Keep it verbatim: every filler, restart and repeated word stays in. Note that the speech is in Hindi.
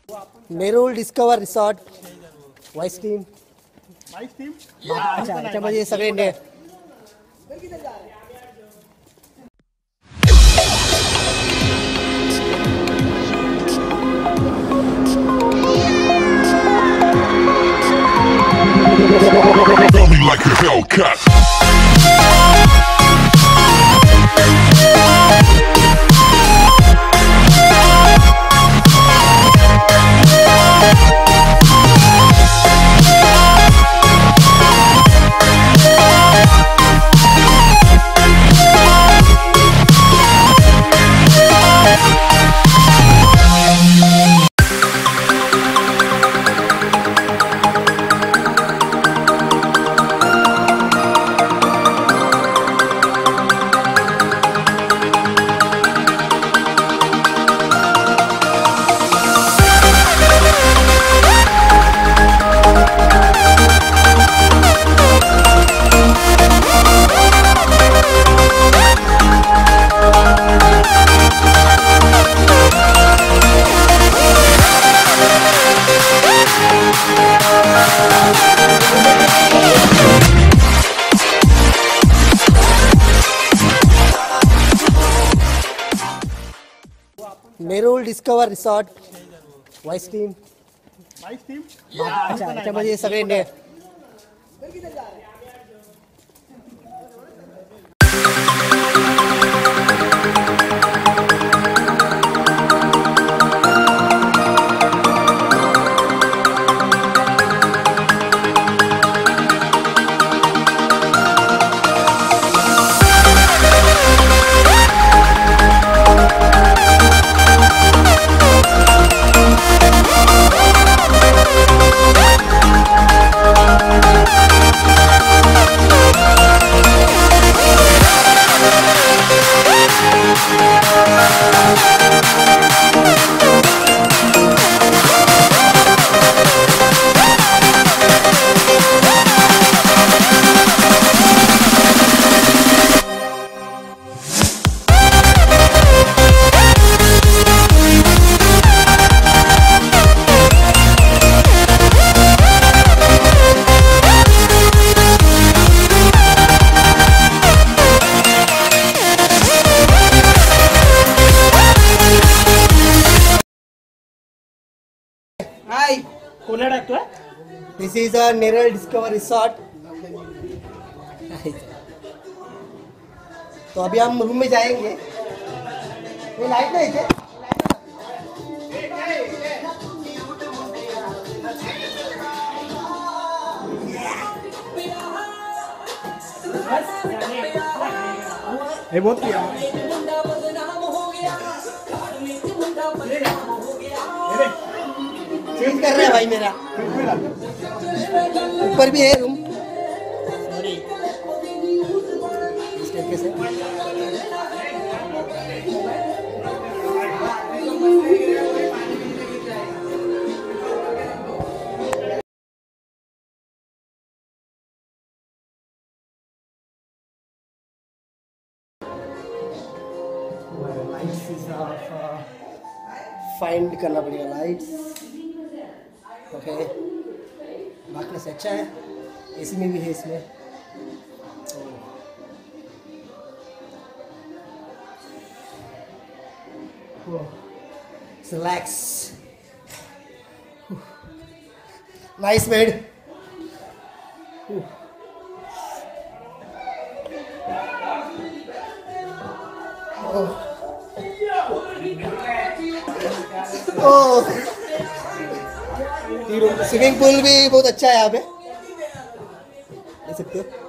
Nerul discover resort vice team vice team अच्छा अच्छा म्हणजे सगळे ने Feel me like a Hellcat. Nerul discover resort vice team vice team अच्छा अच्छा म्हणजे सगळे ने हाय कोला टाकतोय this is a Nerul discover resort. तो अभी हम रूम में जाएंगे। ये लाइट नहीं है ये बहुत किया चेंज कर रहा है भाई मेरा ऊपर भी है रूम इस तरीके से लाइट्स फाइंड करना पड़ेगा लाइट्स ओके बाकी से अच्छा है एसी में भी है इसमें relax nice bed oh swimming pool भी बहुत अच्छा है यहाँ पे देख सकते हो।